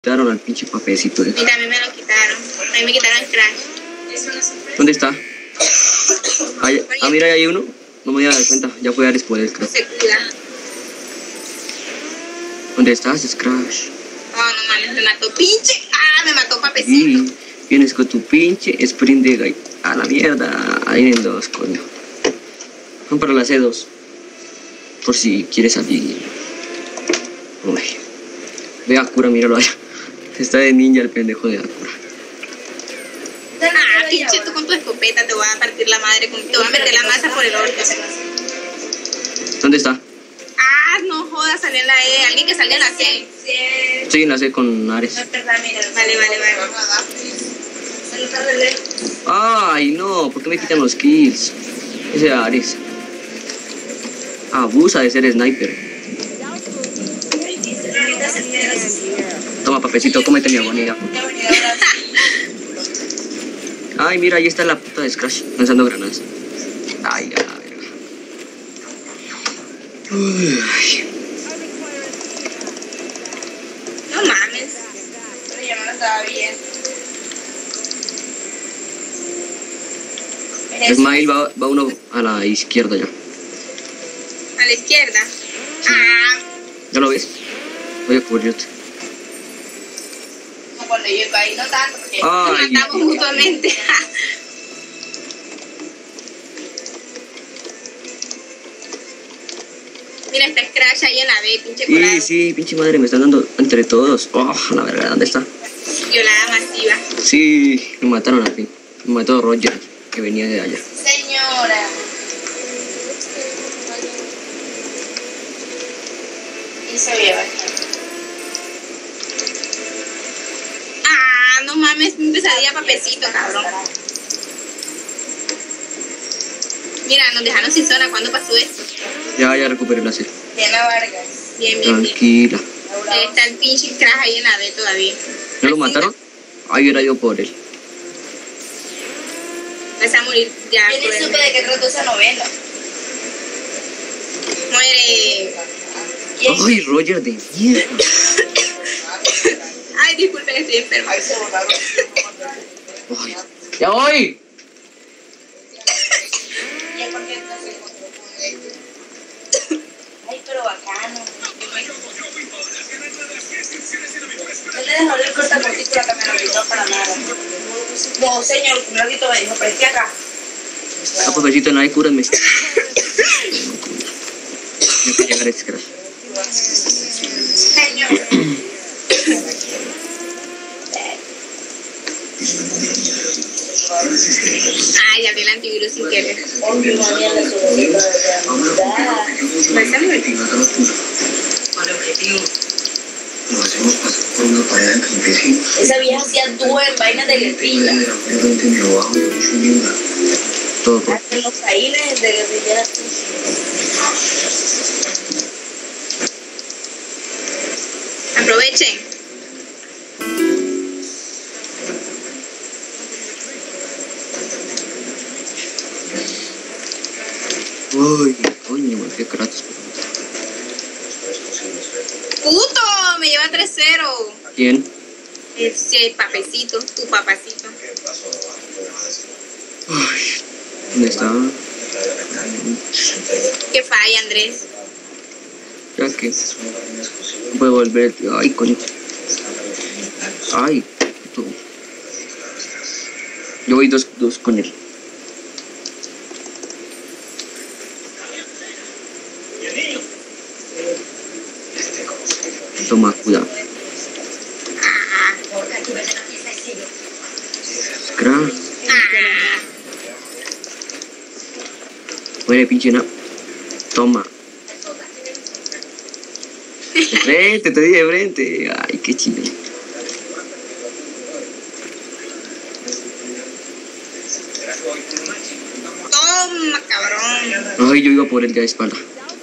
quitaron al pinche papecito. Y también me lo quitaron. A mí me quitaron el Crash. ¿Dónde está? Mira, ahí hay uno. No me voy a dar cuenta. Ya fue a dar spoiler, creo. No se cuida. ¿Dónde estás, Crash? Oh, no mames, me mató pinche. Me mató papecito. Y vienes con tu pinche sprint de gay. A la mierda. Ahí en dos, coño. Son para las C2. Por si quieres salir. Uy. Ve a Akura, míralo allá. Está de ninja el pendejo de Akura. Pinche, tú con tu escopeta te voy a partir la madre. Te voy a meter la masa por el orto. ¿Dónde está? No jodas, salió en la E. Alguien que salga en la C. Sí, en la C con Ares. Vale. Ay, no, ¿por qué me quitan los kills? Ese Ares abusa de ser sniper. Toma, papecito, cómete mi agonía. Ay, mira, ahí está la puta de Scratch lanzando granadas. Ay, a la verga. No mames. Pero yo no lo estaba bien. Smile va uno a la izquierda ya. A la izquierda. ¿Ya lo ves? Voy a cubrirte. No, cuando yo iba ahí no tanto, porque nos matamos mutuamente. Mira, está Scratch ahí en la B, pinche colado. Sí, pinche madre, me están dando entre todos. Oh, la verga, ¿dónde está? Violada masiva. Sí, me mataron a fin. Me mató Roger, que venía de allá. Señora. Y se lleva. No mames, mi pesadilla papecito, cabrón. Mira, nos dejaron sin zona. ¿Cuándo pasó eso? Ya recuperé la C. Diana Vargas. Bien. Tranquila. Está el pinche Crash ahí en la B todavía. ¿No lo mataron? Ay, era yo por él. Vas a morir ya. ¿Quién supe de qué trató esa novela? Muere. Ay, Roger de mierda. Ay, disculpen, estoy enferma. Ay, ¡ya voy! Ay, pero bacano. No le dejó el cortacortito la cámara, no para nada. No, señor, un ratito me dijo, pero es que acá. Papecito, nadie cúrame. Me voy a llegar a Scratch. Señor. Ay, abrí el antivirus sin querer. Nos hacemos pasar por una pareja de campesinos. Esa vieja hacía dúo en vainas de guerrilla. Todo. Hasta en los países de guerrilla. Aprovechen. Uy, coño, qué Kratos. ¡Puto! Me lleva 3-0. ¿Quién? Ese papecito, tu papacito. Ay, ¿dónde está? ¿Qué falla, Andrés? Ya que no puedo volver. Ay, coño. Ay, puto. Yo voy dos con él. Toma, cuidado. Scratch. Muere, pinche no. Toma. De frente, te di de frente. Ay, qué chido. Toma, cabrón. Ay, yo iba por él de la espalda.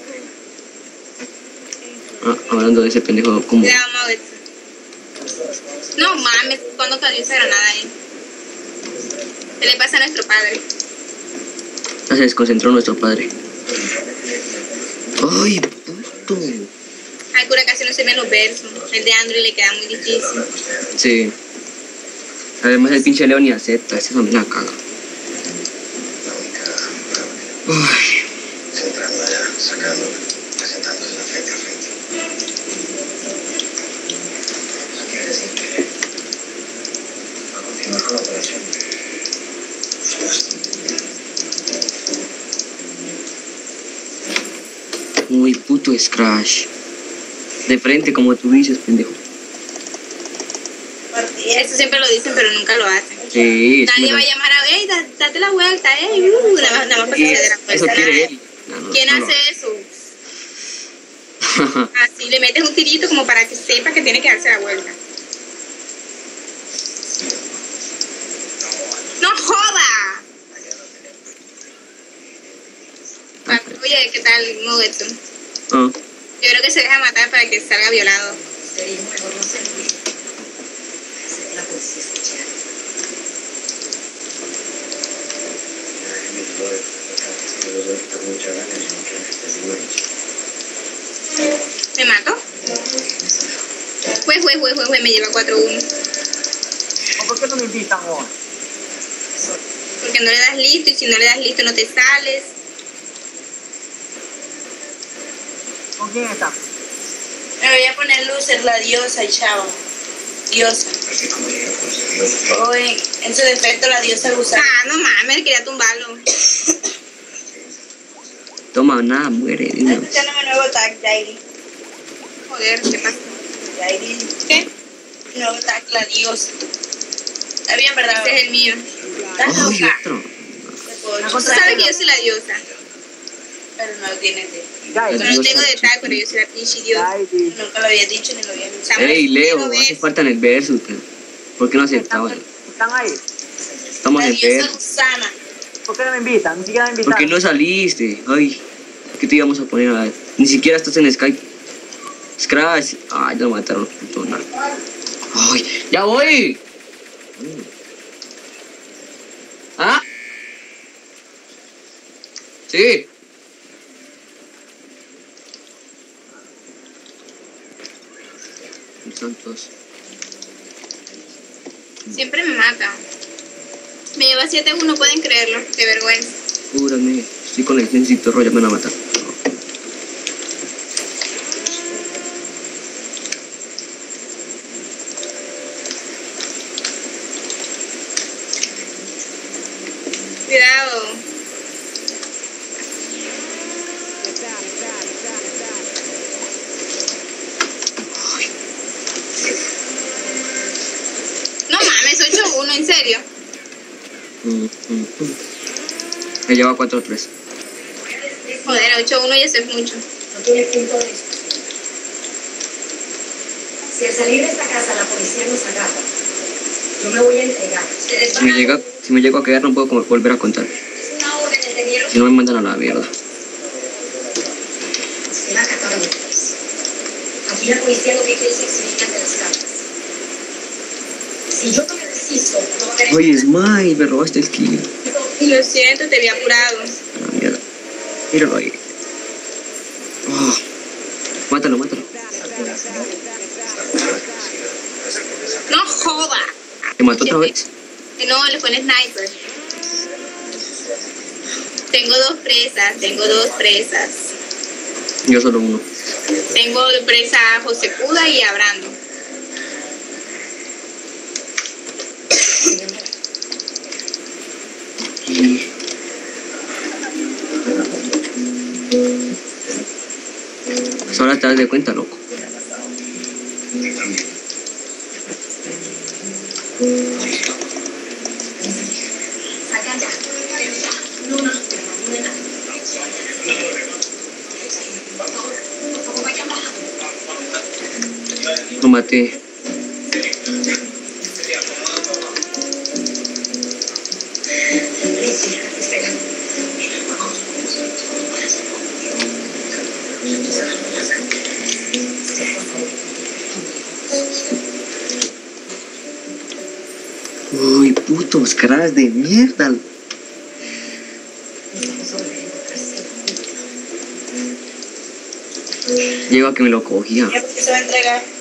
Hablando de ese pendejo, ¿cómo? Cuidado, Mauricio. No mames, ¿cuándo cayó esa granada ahí? ¿Qué le pasa a nuestro padre? Ya se desconcentró nuestro padre. Ay, puto. Ay, cura, casi no se ven los versos. El de Andrew le queda muy difícil. Sí. Además el pinche León ni acepta, esa no me la caga. Uy. Centrando allá, sacando, presentándose la frente a frente. Eso quiere decir que va a continuar con la operación. Por supuesto. Muy puto Scratch. De frente, como tú dices, pendejo. Eso siempre lo dicen, pero nunca lo hacen. Sí, Nadie va a llamar a ver, date la vuelta, nada más para que se dé la eso vuelta. quiere él. No, ¿Quién no lo hace eso? Así le metes un tirito como para que sepa que tiene que darse la vuelta. ¡No joda! Oye, ¿qué tal, Nuggetson? Ah. Yo creo que se deja matar para que salga violado. Sería mejor no servir. Hacer que la policía escuchara. ¿Me mato? Pues, me lleva 4-1. ¿Por qué no me invitan hoy? Porque no le das listo y si no le das listo no te sales. ¿Con quién está? Me voy a poner Lucer, la diosa y chavo. Diosa. O en su defecto la diosa gusana. Ah, no mames, quería tumbarlo. Toma, nada, muere. ¿Estás escuchando mi nuevo tag, Jairi? Joder, ¿qué pasa? Jairi. ¿Qué? Mi nuevo tag, la diosa. Está bien, ¿verdad? Este es el mío. ¿Estás Ay, loca? otro. Tú sabes que yo soy la diosa. Pero no lo tienes de... Jairi. No lo tengo de tag, pero yo soy la pinche diosa. Jairi. Nunca lo había dicho ni lo había dicho. Ey, Leo, ¿Lo ves? hace falta en el verso. ¿Por qué no aceptabas? ¿Están ahí? Estamos La en el diosa verso. gusana. ¿Por qué no me invitan? Ni siquiera me ¿Por invitaron. qué no saliste? Ay, ¿qué te íbamos a poner a ver? Ni siquiera estás en Skype. Scratch. Ay, ya lo mataron, puto nada. Ay, ya voy. ¿Ah? Sí. Santos. Siempre me mata. Me lleva 7-1, pueden creerlo. Qué vergüenza. Júrame, estoy con el necesito rollo, me van a matar. Cuidado. No mames, 8-1, ¿en serio? Me lleva 4-3. Joder, 8-1 y eso es mucho. No tiene punto de discusión. Si al salir de esta casa la policía nos agarra, yo me voy a entregar. Ustedes van a... Si me llego a quedar no puedo volver a contar. Es una orden de tener... Si no me mandan a la mierda. Se va a acatar a mi policía. Aquí la policía lo que quiere es exhibir ante las cámaras. Si yo no me resisto, no va a haber... Oye, Smile, me robaste el kill. Lo siento, te había apurado. A la mierda. Míralo ahí. Oh. Mátalo, mátalo. No joda. ¿Te mató otra vez? No, le pone sniper. Tengo dos presas. Yo solo uno. Tengo de presa a José Puda y a Brando. Y... Pues ahora te das de cuenta, loco. Salgan ya. No, no, Lo maté. Uy, putos caras de mierda. Llego a que me lo cogía. ¿Por qué se va a entregar?